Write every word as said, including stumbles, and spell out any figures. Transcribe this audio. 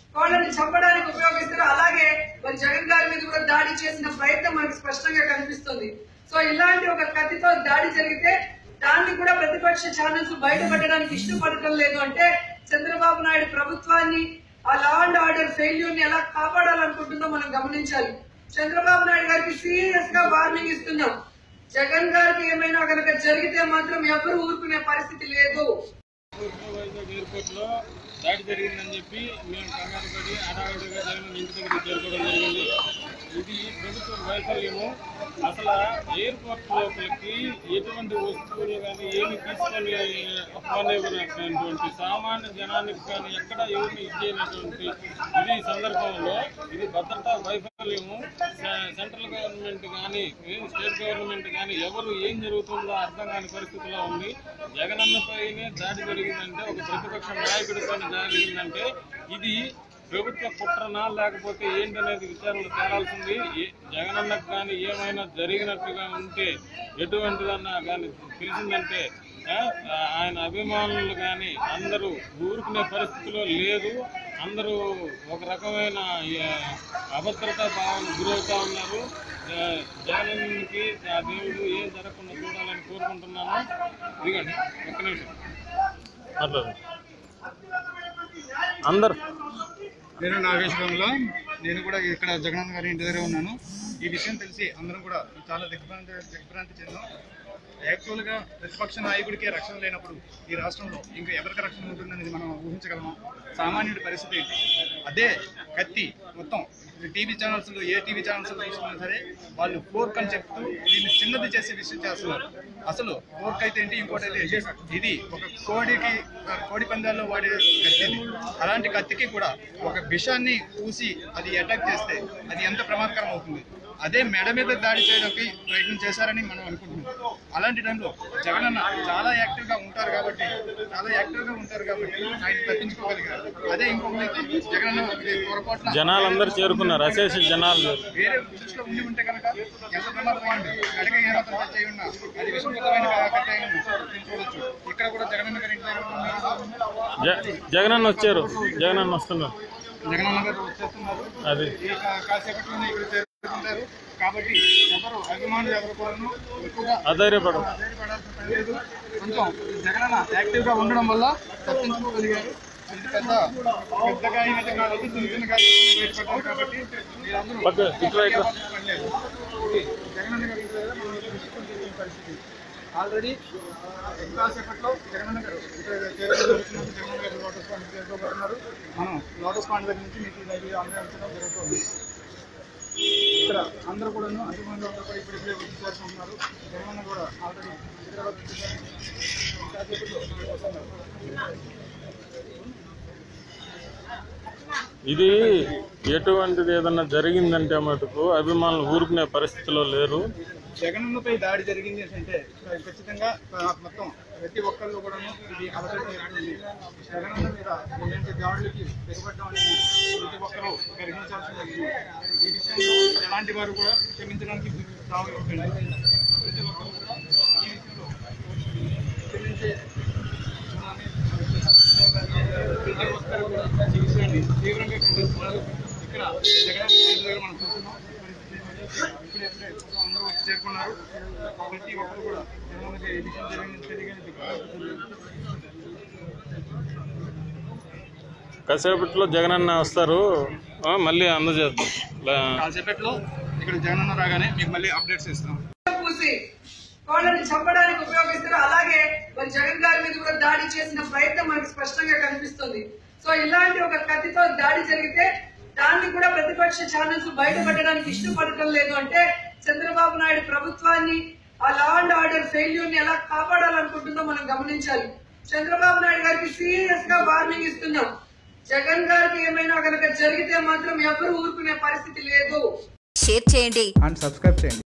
వాళ్ళని చంపడానికి ఉపయోగిస్తారు. అలాగే మరి జగన్ గారి మీద కూడా దాడి చేసిన ప్రయత్నం మనకు స్పష్టంగా కనిపిస్తుంది. సో ఇలాంటి ఒక కత్తితో దాడి జరిగితే దాన్ని కూడా ప్రతిపక్ష ఛానల్స్ బయటపడడానికి ఇష్టపడటం లేదు. అంటే చంద్రబాబు నాయుడు ప్రభుత్వాన్ని ఆ లా అండ్ ఆర్డర్ ఫెయిల్యూర్ ని ఎలా కాపాడాలనుకుంటుందో మనం గమనించాలి. చంద్రబాబు నాయుడు గారికి సీరియస్ గా వార్నింగ్ ఇస్తున్నాం. జగన్ గారికి ఏమైనా కనుక జరిగితే మాత్రం ఎవరు ఊరుకునే పరిస్థితి లేదు. ఎయిర్పోర్ట్ లో దాడి జరిగిందని చెప్పి మేము కంగారు పడి హడావుడిగా జగన్ ఇంటి దగ్గర చేరుకోవడం జరిగింది. ఇది ప్రభుత్వం వైఫల్యము. అసలు ఎయిర్పోర్ట్ లోపలికి ఎటువంటి వస్తువులు కానీ ఏమి తీసుకొని పోనివ్వనటువంటి సామాన్య జనానికి కానీ ఎక్కడ ఏమి ఇచ్చేనటువంటి ఇది సందర్భంలో ఇది భద్రతా వైఫల్యము. సెంట్రల్ గవర్నమెంట్ కానీ స్టేట్ గవర్నమెంట్ కానీ ఎవరు ఏం జరుగుతుందో అర్థం కాని పరిస్థితిలో ఉంది. జగనన్నపైనే దాడి జరిగిందంటే, ఒక ప్రతిపక్ష నాయకుడిపైన జరిగిందంటే ఇది ప్రభుత్వ కుట్రనా లేకపోతే ఏంటనేది విచారణలు తేలాల్సింది. జగనన్నకు కానీ ఏమైనా జరిగినట్టుగా ఉంటే, ఎటువంటిదన్నా కానీ తెలిసిందంటే ఆయన అభిమానులు కానీ అందరూ ఊరుకునే పరిస్థితిలో లేదు. అందరూ ఒక రకమైన అభద్రతా భావన గురవుతా ఉన్నారు. జగన్కి ఆ దేవుడు ఏం జరగకుండా చూడాలని కోరుకుంటున్నాను. ఇదిగండి ఒక్క నిమిషం అందరు. నేను నాగేశ్వరంలో నేను కూడా ఇక్కడ జగన్ గారి ఇంటి దగ్గర ఉన్నాను. ఈ విషయం తెలిసి అందరం కూడా చాలా దిగ్భ్రాంతి దిగ్భ్రాంతి చెందాం. యాక్చువల్గా ప్రతిపక్ష నాయకుడికే రక్షణ లేనప్పుడు ఈ రాష్ట్రంలో ఇంకా ఎవరికి రక్షణ ఉంటుందనేది మనం ఊహించగలము. సామాన్యుడి పరిస్థితి ఏంటి? అదే కత్తి మొత్తం టీవీ ఛానల్స్లో ఏ టీవీ ఛానల్స్లో చూసుకున్నా సరే వాళ్ళు ఫోర్క్ అని చెప్తూ దీన్ని చిన్నది చేసే విషయం చేస్తున్నారు. అసలు ఫోర్క్ అయితే ఏంటి, ఇంకోటి అయితే ఇది ఒక కోడికి కోడి పందాల్లో వాడే కత్తి. అలాంటి కత్తికి కూడా ఒక విషాన్ని పూసి అది అటాక్ చేస్తే అది ఎంత ప్రమాదకరం అవుతుంది. అదే మెడ మీద దాడి చేయడానికి ప్రయత్నం చేశారని మనం అనుకుంటున్నాం. అలాంటి టైంలో జగనన్న చాలా యాక్టివ్గా ఉంటారు కాబట్టి చాలా యాక్టివ్గా ఉంటారు కాబట్టి ఆయన తప్పించుకోగలిగారు. అదే ఇంకొకటి జగనన్న పొరపాటున జనాలందరూ చేరుకున్నారు. అశేష జనాలు వేరే దృష్టిలో ఉండి ఉంటే కనుక ఎంత ప్రమాదమైంది. అడిగ ఏమాత్రం చేయి ఉన్నా అది విషమృతమైన కథ అయినా చూడవచ్చు. ఇక్కడ కూడా జగనన్న గారి ఇంటి జగనన్న వచ్చారు. జగనన్న వస్తున్నారు. జగనన్న గారు వచ్చేస్తున్నారు. అది కాసేపట్లోనే ఇక్కడ చేరుకుంటారు. కాబట్టి ఎవరు అభిమానులు ఎవరు కూడా ఎక్కువగా అధైర్యపడరు. అధైర్యపడాల్సిన పని లేదు. కొంచెం జగనన్న యాక్టివ్గా ఉండడం వల్ల తప్పించుకోగలిగారు. ఇది పెద్ద పెద్దగా అయినట్టు కాదు, చిన్న చిన్న గాలి బయటపడ్డారు. కాబట్టి మీరందరూ జగనన్న గారి పరిస్థితి ఆల్రెడీ ఎంతసేపట్లో జగనన్న గారు జగనన్న గారు లోటస్ పాండ్ చేరుకోబోతున్నారు. మనం లోటస్ పాండ్ దగ్గర నుంచి మీకు ఇది అందరించడం జరుగుతుంది. ఇక్కడ అందరూ కూడా అభిమానులు అందరూ కూడా ఇప్పుడిప్పుడే వచ్చి చేరుకుంటున్నారు. జగనన్న కూడా ఆల్రెడీ హైదరాబాద్ ఇది ఎటువంటిది ఏదన్నా జరిగిందంటే మటుకు అభిమానులు ఊరుకునే పరిస్థితిలో లేరు. జగనన్నపై దాడి జరిగింది అంటే ఖచ్చితంగా మొత్తం ప్రతి ఒక్కళ్ళు కూడా ఇది అవసరం. జగనన్న మీద ఇలాంటి దాడులకి తెగబడ్డామని ప్రతి ఒక్కరూ గ్రహించాల్సింది. ఈ విషయంలో ఎలాంటి వారు కూడా క్షమించడానికి రావాలి. ప్రతి ఒక్కరు కూడా ఈ విషయంలో క్షమించే ప్రతి ఒక్కరు కూడా ఈ విషయాన్ని తీవ్రంగా ఖండిస్తున్నారు. ఇక్కడ జగనన్న దగ్గర మనం చూస్తున్నాం. ఇప్పుడెప్పుడే అందరూ వచ్చి చేరుకున్నారు. ప్రతి ఒక్కరు కూడా జగనన్నకి ఈ విషయం జరిగింది. కాసేపట్లో జగనన్న వస్తారు. మళ్ళీ అందజేస్తాం. కాసేపట్లో ఇక్కడ జగనన్న రాగానే మీకు మళ్ళీ అప్డేట్స్ ఇస్తాం. వాళ్ళని చంపడానికి ఉపయోగిస్తారు. అలాగే మరి జగన్ గారి మీద కూడా దాడి చేసిన ప్రయత్నం మనకు స్పష్టంగా కనిపిస్తుంది. సో ఇలాంటి ఒక కత్తితో దాడి జరిగితే దాన్ని కూడా ప్రతిపక్ష ఛానల్స్ బయటపడడానికి ఇష్టపడటం లేదు. అంటే చంద్రబాబు నాయుడు ప్రభుత్వాన్ని ఆ లా అండ్ ఆర్డర్ ఫెయిల్యూర్ ని ఎలా కాపాడాలనుకుంటుందో మనం గమనించాలి. చంద్రబాబు నాయుడు గారికి సీరియస్ గా వార్నింగ్ ఇస్తున్నాం. జగన్ గారికి ఏమైనా కనుక జరిగితే మాత్రం ఎవరు ఊరుకునే పరిస్థితి లేదు. షేర్ చేయండి అండ్ సబ్స్క్రైబ్ చేయండి.